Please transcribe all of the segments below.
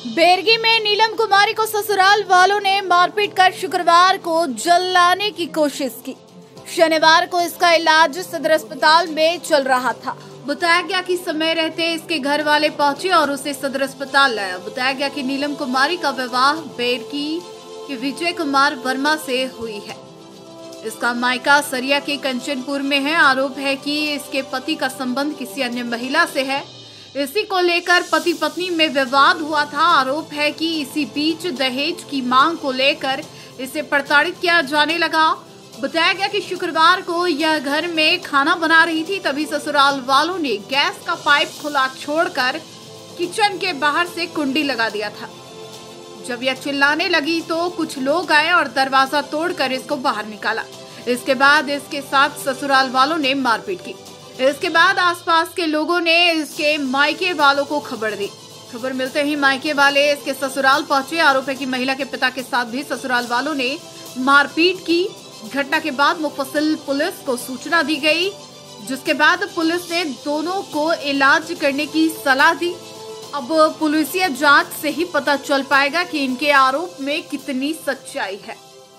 बेरगी में नीलम कुमारी को ससुराल वालों ने मारपीट कर शुक्रवार को जलाने की कोशिश की। शनिवार को इसका इलाज सदर अस्पताल में चल रहा था। बताया गया कि समय रहते इसके घर वाले पहुंचे और उसे सदर अस्पताल लाया। बताया गया कि नीलम कुमारी का विवाह बेरगी के विजय कुमार वर्मा से हुई है। इसका मायका सरिया के कंचनपुर में है। आरोप है कि इसके पति का संबंध किसी अन्य महिला से है। इसी को लेकर पति पत्नी में विवाद हुआ था। आरोप है कि इसी बीच दहेज की मांग को लेकर इसे प्रताड़ित किया जाने लगा। बताया गया कि शुक्रवार को यह घर में खाना बना रही थी, तभी ससुराल वालों ने गैस का पाइप खुला छोड़कर किचन के बाहर से कुंडी लगा दिया था। जब यह चिल्लाने लगी तो कुछ लोग आए और दरवाजा तोड़कर इसको बाहर निकाला। इसके बाद इसके साथ ससुराल वालों ने मारपीट की। इसके बाद आसपास के लोगों ने इसके मायके वालों को खबर दी। खबर मिलते ही मायके वाले इसके ससुराल पहुंचे। आरोप है कि महिला के पिता के साथ भी ससुराल वालों ने मारपीट की। घटना के बाद मुफस्सिल पुलिस को सूचना दी गई, जिसके बाद पुलिस ने दोनों को इलाज करने की सलाह दी। अब पुलिसिया जांच से ही पता चल पाएगा कि इनके आरोप में कितनी सच्चाई है।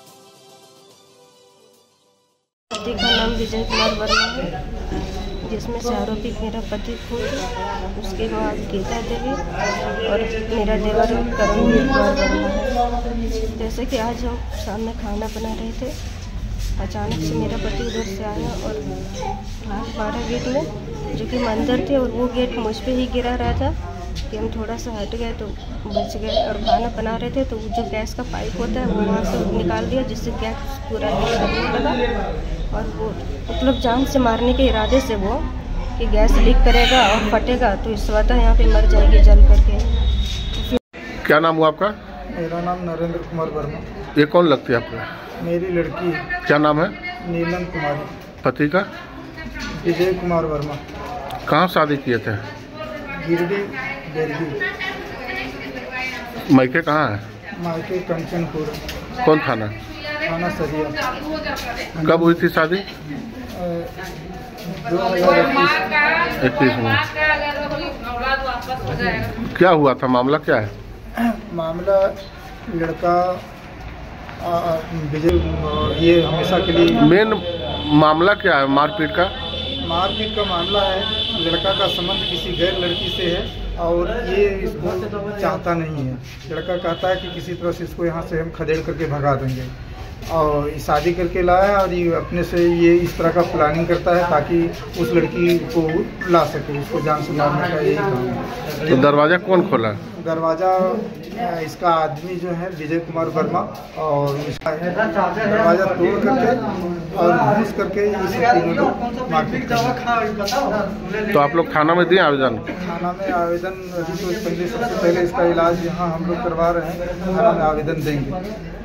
पति का नाम विजय कुमार वर्मा है, जिसमें से आरोपी मेरा पति खुद, उसके माँ गीता देवी और मेरा देवर करणवीर कुमार वर्मा है। जैसे कि आज हम सामने खाना बना रहे थे, अचानक से मेरा पति उधर से आया और 12 गेट में जो कि मंदिर थे और वो गेट मुझ पे ही गिरा रहा था कि हम थोड़ा सा हट गए तो बच गए। और खाना बना रहे थे तो जो गैस का पाइप होता है वो वहाँ से निकाल दिया, जिससे गैस पूरा लीक करने लगा। और वो मतलब जान से मारने के इरादे से वो कि गैस लीक करेगा और फटेगा तो स्वतः यहाँ पे मर जाएगी जल करके। क्या नाम हुआ आपका? मेरा नाम नरेंद्र कुमार वर्मा। ये कौन लगती है आपको? मेरी लड़की है। क्या नाम है? नीलम कुमारी। पति का? विजय कुमार वर्मा। कहाँ शादी किए थे? गिरडी बेरगी। मायके कहाँ है? मायके कंचनपुर। कौन थाना? थाना सरिया। कब हुई थी शादी? 2021 में। क्या हुआ था? मामला क्या है? मामला लड़का विजय ये हमेशा के लिए मेन मामला क्या है? मारपीट का? मारपीट का मामला है। लड़का का संबंध किसी गैर लड़की से है और ये इसको चाहता नहीं है। लड़का कहता है कि किसी तरह से इसको यहाँ से हम खदेड़ करके भगा देंगे और शादी करके लाया और ये अपने से ये इस तरह का प्लानिंग करता है ताकि उस लड़की को ला सके, उसको जान से मारने का यही काम है। तो दरवाजा कौन खोला? दरवाजा इसका आदमी जो है विजय कुमार वर्मा, और इसका दरवाजा तोड़ करके और घुस करके इस तीनों लोग मारपीट करते। तो आप लोग थाना में दिए आवेदन? थाना में आवेदन अभी तो सबसे पहले इसका इलाज यहाँ हम लोग करवा रहे हैं, थाना में आवेदन देंगे।